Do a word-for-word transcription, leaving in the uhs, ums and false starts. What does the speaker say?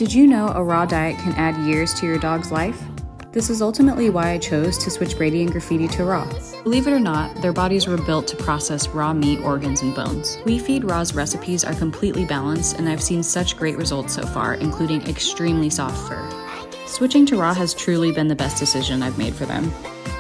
Did you know a raw diet can add years to your dog's life? This is ultimately why I chose to switch Brady and Graffiti to raw. Believe it or not, their bodies were built to process raw meat, organs, and bones. We Feed Raw's recipes are completely balanced, and I've seen such great results so far, including extremely soft fur. Switching to raw has truly been the best decision I've made for them.